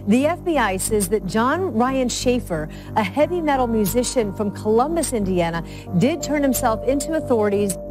The FBI says that Jon Schaffer, a heavy metal musician from Columbus, Indiana, did turn himself into authorities